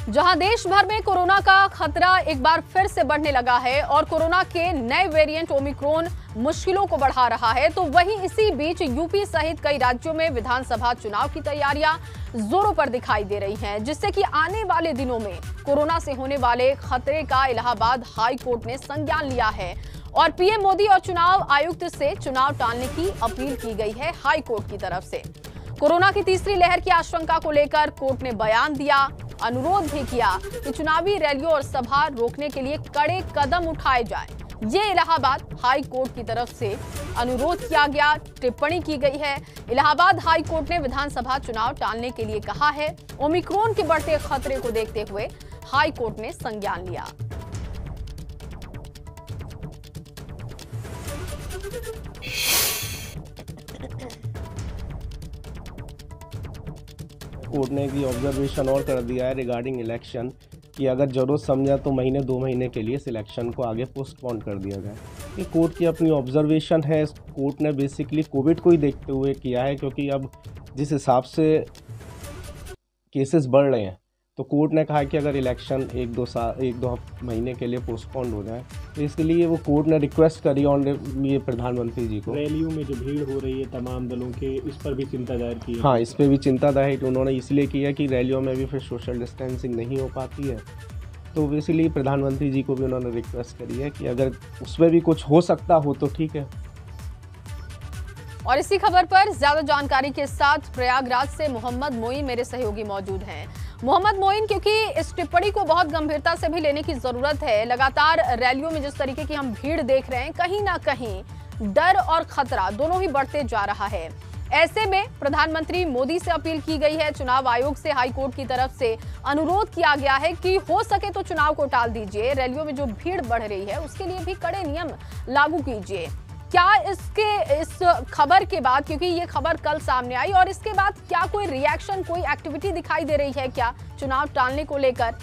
जहां देश भर में कोरोना का खतरा एक बार फिर से बढ़ने लगा है और कोरोना के नए वेरिएंट ओमिक्रॉन मुश्किलों को बढ़ा रहा है, तो वहीं इसी बीच यूपी सहित कई राज्यों में विधानसभा चुनाव की तैयारियां जोरों पर दिखाई दे रही हैं, जिससे कि आने वाले दिनों में कोरोना से होने वाले खतरे का इलाहाबाद हाई कोर्ट ने संज्ञान लिया है और पीएम मोदी और चुनाव आयुक्त से चुनाव टालने की अपील की गई है हाई कोर्ट की तरफ से। कोरोना की तीसरी लहर की आशंका को लेकर कोर्ट ने बयान दिया, अनुरोध भी किया कि चुनावी रैलियों और सभा रोकने के लिए कड़े कदम उठाए जाएं। ये इलाहाबाद हाई कोर्ट की तरफ से अनुरोध किया गया, टिप्पणी की गई है। इलाहाबाद हाई कोर्ट ने विधानसभा चुनाव टालने के लिए कहा है। ओमिक्रॉन के बढ़ते खतरे को देखते हुए हाई कोर्ट ने संज्ञान लिया। कोर्ट ने की ऑब्जर्वेशन और कर दिया है रिगार्डिंग इलेक्शन कि अगर जरूरत समझा तो महीने 2 महीने के लिए सिलेक्शन को आगे पोस्टपोन कर दिया जाए। ये कोर्ट की अपनी ऑब्जर्वेशन है। कोर्ट ने बेसिकली कोविड को ही देखते हुए किया है, क्योंकि अब जिस हिसाब से केसेस बढ़ रहे हैं तो कोर्ट ने कहा कि अगर इलेक्शन 1-2 महीने के लिए पोस्टपोन हो जाए तो इसके लिए वो कोर्ट ने रिक्वेस्ट करी और ये प्रधानमंत्री जी को। रैलियों में जो भीड़ हो रही है तमाम दलों के, इस पर भी चिंता जाहिर की है। हाँ, इस पर भी चिंता जाहिर उन्होंने इसलिए की है कि रैलियों में भी फिर सोशल डिस्टेंसिंग नहीं हो पाती है, तो इसलिए प्रधानमंत्री जी को भी उन्होंने रिक्वेस्ट करी है कि अगर उसमें भी कुछ हो सकता हो तो ठीक है। और इसी खबर पर ज्यादा जानकारी के साथ प्रयागराज से मोहम्मद मोइन मेरे सहयोगी मौजूद हैं। मोहम्मद मोइन, क्योंकि इस टिप्पणी को बहुत गंभीरता से भी लेने की जरूरत है। लगातार रैलियों में जिस तरीके की हम भीड़ देख रहे हैं, कहीं ना कहीं डर और खतरा दोनों ही बढ़ते जा रहा है। ऐसे में प्रधानमंत्री मोदी से अपील की गई है, चुनाव आयोग से हाई कोर्ट की तरफ से अनुरोध किया गया है कि हो सके तो चुनाव को टाल दीजिए। रैलियों में जो भीड़ बढ़ रही है उसके लिए भी कड़े नियम लागू कीजिए। क्या इस खबर के बाद, क्योंकि ये खबर कल सामने आई, और इसके बाद क्या कोई रिएक्शन, कोई एक्टिविटी दिखाई दे रही है क्या चुनाव टालने को लेकर?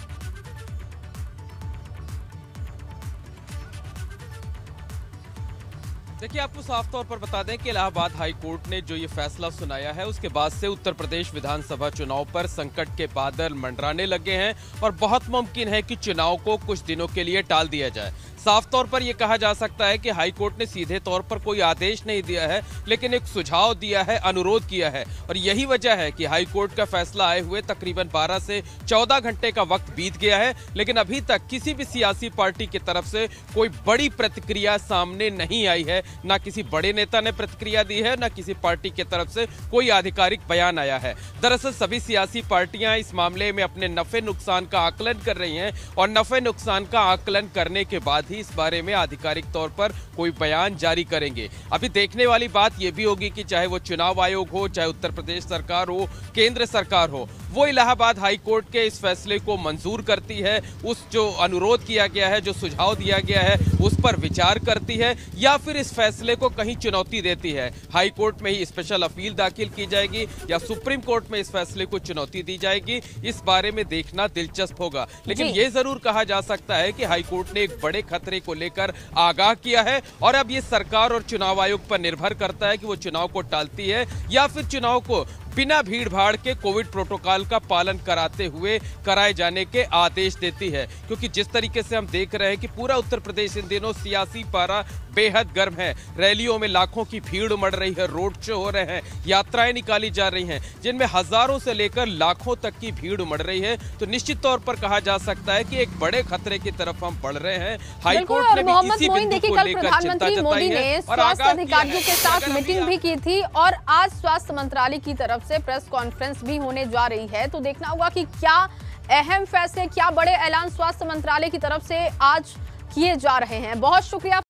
देखिए, आपको साफ तौर पर बता दें कि इलाहाबाद हाई कोर्ट ने जो ये फैसला सुनाया है उसके बाद से उत्तर प्रदेश विधानसभा चुनाव पर संकट के बादल मंडराने लगे हैं और बहुत मुमकिन है कि चुनाव को कुछ दिनों के लिए टाल दिया जाए। साफ तौर पर यह कहा जा सकता है कि हाई कोर्ट ने सीधे तौर पर कोई आदेश नहीं दिया है, लेकिन एक सुझाव दिया है, अनुरोध किया है, और यही वजह है कि हाई कोर्ट का फैसला आए हुए तकरीबन 12 से 14 घंटे का वक्त बीत गया है, लेकिन अभी तक किसी भी सियासी पार्टी की तरफ से कोई बड़ी प्रतिक्रिया सामने नहीं आई है। ना किसी बड़े नेता ने प्रतिक्रिया दी है, ना किसी पार्टी की तरफ से कोई आधिकारिक बयान आया है। दरअसल सभी सियासी पार्टियां इस मामले में अपने नफे नुकसान का आकलन कर रही हैं और नफे नुकसान का आकलन करने के बाद ही इस बारे में आधिकारिक तौर पर कोई बयान जारी करेंगे। अभी देखने वाली बात यह भी होगी कि चाहे वो चुनाव आयोग हो, चाहे उत्तर प्रदेश सरकार हो, केंद्र सरकार हो, वो इलाहाबाद हाई कोर्ट के इस फैसले को मंजूर करती है, उस जो अनुरोध किया गया है, जो सुझाव दिया गया है, उस पर विचार करती है, या फिर इस फैसले को कहीं चुनौती देती है। हाई कोर्ट में ही स्पेशल अपील दाखिल की जाएगी या सुप्रीम कोर्ट में इस फैसले को चुनौती दी जाएगी, इस बारे में देखना दिलचस्प होगा। लेकिन यह जरूर कहा जा सकता है कि हाई कोर्ट ने एक बड़े खतरे को लेकर आगाह किया है और अब ये सरकार और चुनाव आयोग पर निर्भर करता है कि वो चुनाव को टालती है या फिर चुनाव को बिना भीड़ भाड़ के कोविड प्रोटोकॉल का पालन कराते हुए कराए जाने के आदेश देती है। क्योंकि जिस तरीके से हम देख रहे हैं कि पूरा उत्तर प्रदेश इन दिनों सियासी पारा बेहद गर्म है, रैलियों में लाखों की भीड़ उमड़ रही है, रोड शो हो रहे हैं, यात्राएं निकाली जा रही हैं, जिनमें हजारों से लेकर लाखों तक की भीड़ उमड़ रही है, तो निश्चित तौर पर कहा जा सकता है कि एक बड़े खतरे की तरफ हम बढ़ रहे हैं। हाई कोर्ट ने भी इसी बिंदु को लेकर चिंता जताई है और स्वास्थ्य अधिकारियों के साथ मीटिंग भी की थी और आज स्वास्थ्य मंत्रालय की तरफ से प्रेस कॉन्फ्रेंस भी होने जा रही है, तो देखना होगा कि क्या अहम फैसले, क्या बड़े ऐलान स्वास्थ्य मंत्रालय की तरफ से आज किए जा रहे हैं। बहुत शुक्रिया